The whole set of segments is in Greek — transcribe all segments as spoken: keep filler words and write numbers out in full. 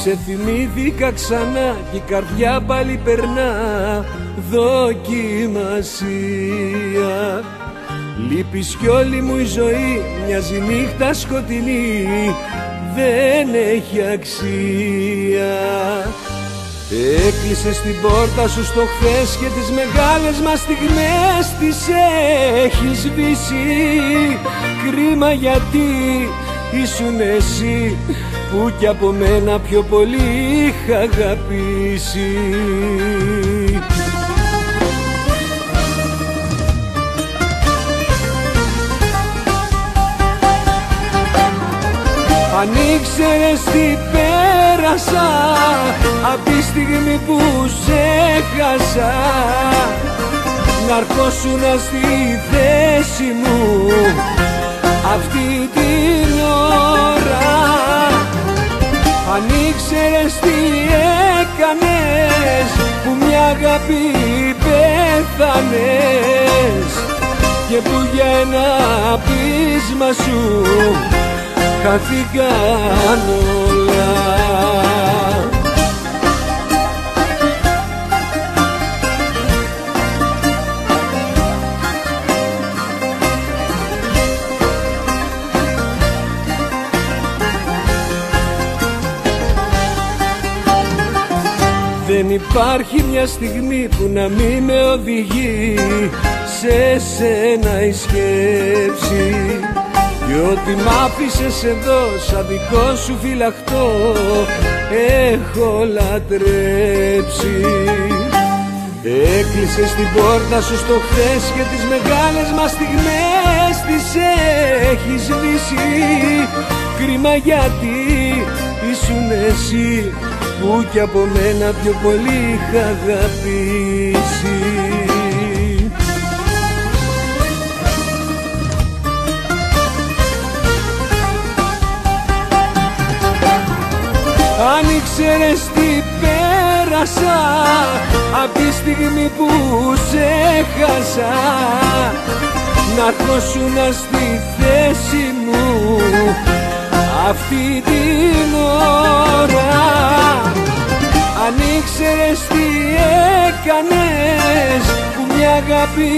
Σε θυμήθηκα ξανά κι η καρδιά πάλι περνά δοκιμασία. Λείπεις κι όλη μου η ζωή μοιάζει νύχτα σκοτεινή, δεν έχει αξία. Έκλεισες την πόρτα σου στο χθες και τις μεγάλες μας στιγμές τις έχεις σβήσει. Κρίμα γιατί ήσουν εσύ που κι από μένα πιο πολύ είχα αγαπήσει. Αν ήξερες τι πέρασα απ' τη στιγμή που σε χάσα, να ερχόσουνα στη θέση μου αυτή την ώρα. Αν ήξερες τι έκανες που μια αγάπη πέθανες και που για ένα πείσμα σου χάθηκαν όλα. Δεν υπάρχει μια στιγμή που να μην με οδηγεί σε σένα η σκέψη. Κι ό,τι μ' άφησες εδώ σαν δικό σου φυλαχτό έχω λατρέψει. Έκλεισες την πόρτα σου στο χθες και τις μεγάλες μας στιγμές τις έχεις σβήσει. Κρίμα γιατί ήσουν εσύ που κι από μένα πιο πολύ είχα αγαπήσει. Αν ήξερες τι πέρασα απ' τη στιγμή που σε χάσα, να ερχόσουνα στη θέση μου αυτή την ώρα. Αν ήξερες τι έκανες που μια αγάπη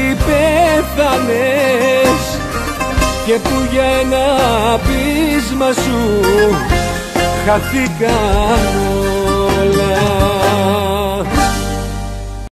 πέθανες και που για ένα πείσμα σου χαθήκαν όλα.